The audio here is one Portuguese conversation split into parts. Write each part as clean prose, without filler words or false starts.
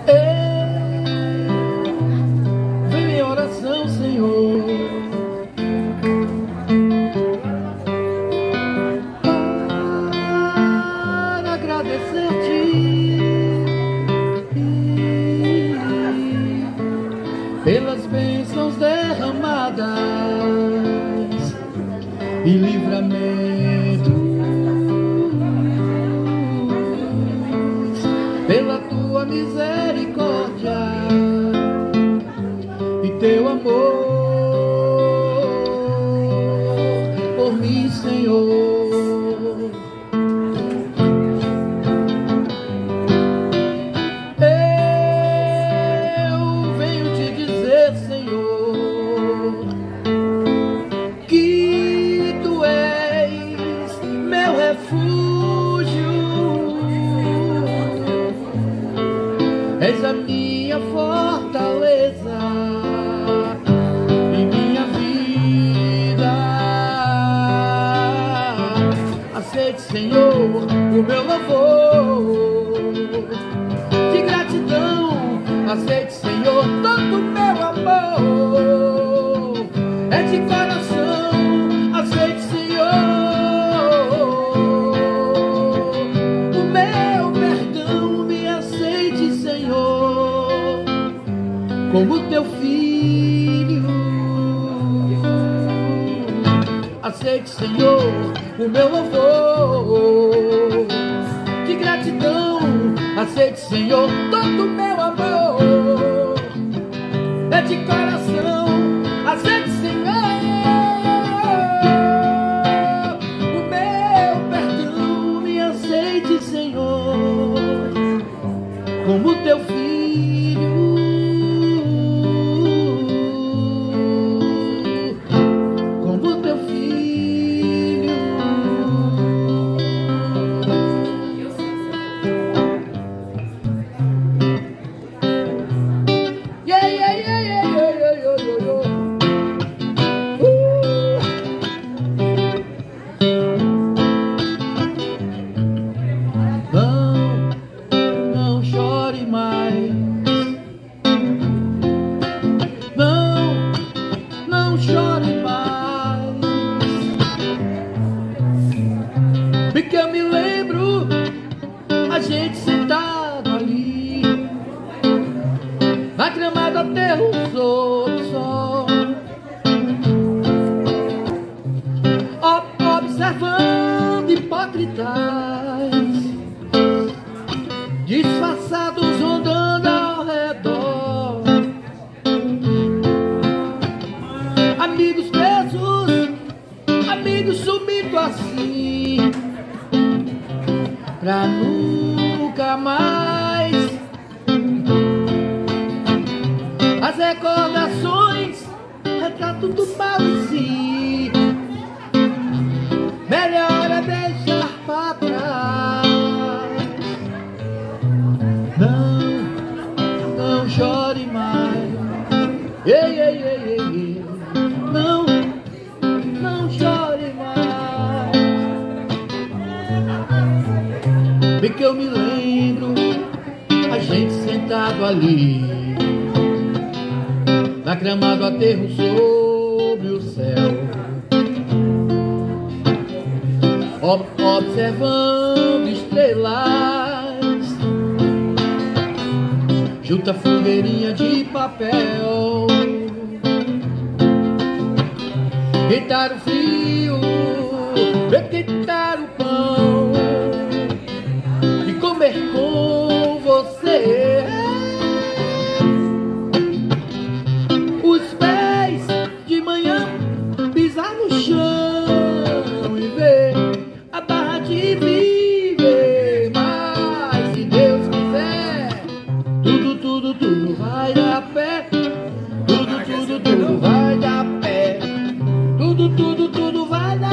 Vem minha oração, Senhor, para agradecer-te pelas bênçãos derramadas e livramento, pela tua misericórdia e teu amor por mim, Senhor. Eu venho te dizer, Senhor, que tu és meu refúgio, és a minha fortaleza em minha vida. Aceite, Senhor, o meu louvor de gratidão. Aceite, Senhor, todo o meu amor é de coração. Aceite, Senhor, o meu perdão. Me aceite, Senhor, como teu filho. Aceite, Senhor, o meu louvor de gratidão. Aceite, Senhor, todo o meu amor é de coração. Aceite, Senhor, o meu perdão. Me aceite, Senhor, como teu filho, como teu filho. Yeah, yeah, yeah, yeah, yeah, yeah, yeah, yeah. Não chore mais. Não chore mais. Porque eu me lembro a gente sentado ali na grama da terra sob o sol, observando hipócritas disfarçados rondando ao redor, amigos presos, amigos sumindo assim pra nunca mais. As recordações retratam do mal em si. Melhor é deixar pra trás. Não chore mais. Ei, ei, ei, ei. Não chore mais. Porque eu me lembro a gente sentado ali na grama do aterro sobre o céu, observando estrelas junto à fogueirinha de papel. Quitar o frio, quitar o pão e comer com você. Os pés de manhã pisar no chão e ver a barra de viver. Mas se Deus quiser, tudo vai dar pé. Tudo vai dar pé. Tudo vai dar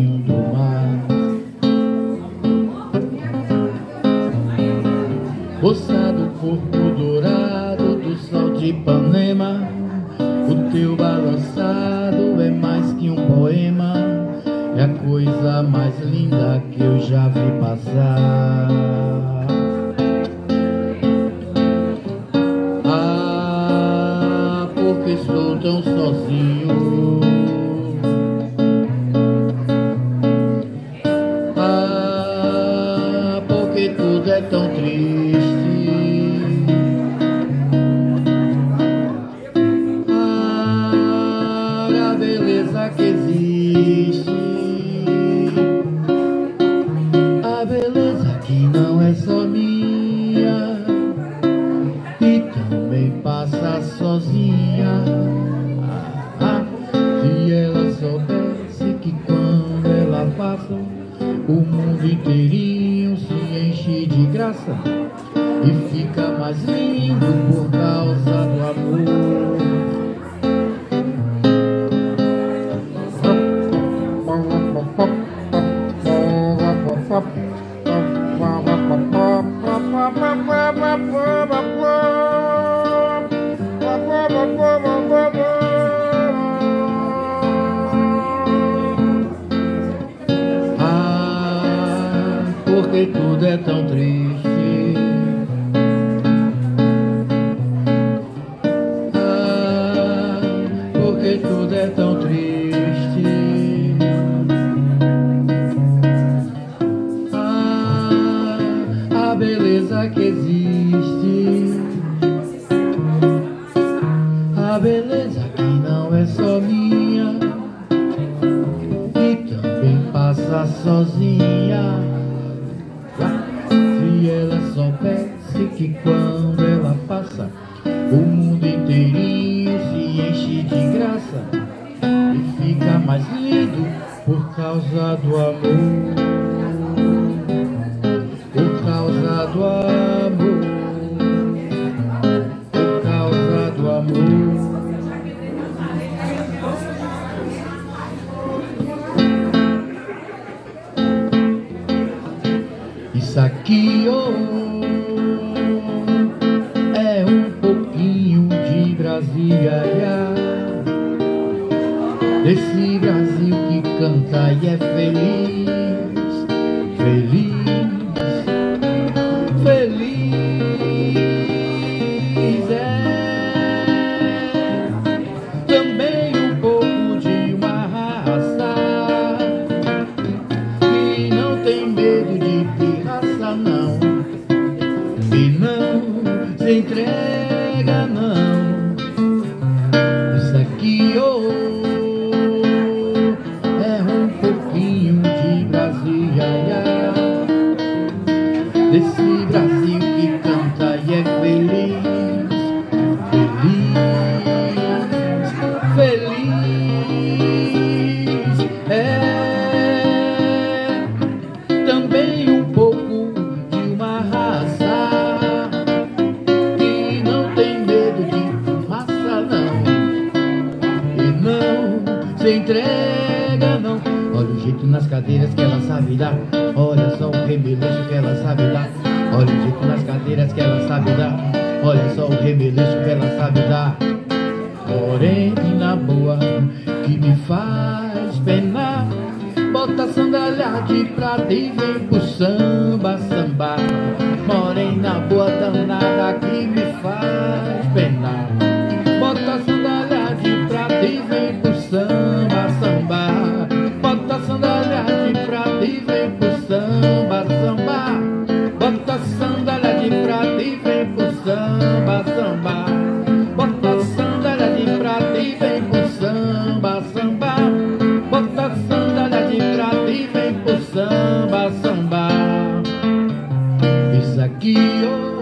sozinho do mar. Roçado, corpo dourado do sol de Ipanema, o teu balançado é mais que um poema, é a coisa mais linda que eu já vi passar. Ah, porque estou tão sozinho. Ah, porque tudo é tão triste. Ah, a beleza que existe, a beleza que não é só minha e também passa sozinha. Se ela soubesse que quando ela passa, o mundo inteirinho se enche de graça e fica mais lindo por causa do amor. Ah, porque tudo é tão triste. Ah, porque tudo é tão triste. Ah, a beleza que existe, a beleza que não é só minha e também passa sozinha. Se ela soubesse que quando ela passa, o mundo inteirinho se enche de graça e fica mais lindo por causa do amor. Por causa do amor. Por causa do amor. Isso aqui, oh, é um pouquinho de Brasília, desse Brasil que canta e é feliz, feliz, feliz é também um pouco de uma raça que não tem medo de pirraça, não, e não se entrega, não. Isso aqui, oh, é um pouquinho de Brasília, desse Brasil que canta e é feliz, feliz, feliz é também um pouco de uma raça que não tem medo de massa, não, e não se entrega, não. Olha o jeito nas cadeiras que ela sabe dar, olha só o remeleixo que ela sabe dar. Olha o jeito nas cadeiras que ela sabe dar, olha só o remeleixo que ela sabe dar. Morena boa que me faz penar, bota sandália de prata e vem pro samba, sambar. Morena boa danada que me faz penar, bota sandália de prata e vem pro samba, sambar. Bota sandália de prata e vem pro samba, sambar. Bota sandália de prata e vem pro samba, sambar. Bota sandália de prata e vem pro samba, sambar. Bota sandália de prata e vem pro samba, sambar. Isso aqui, oh,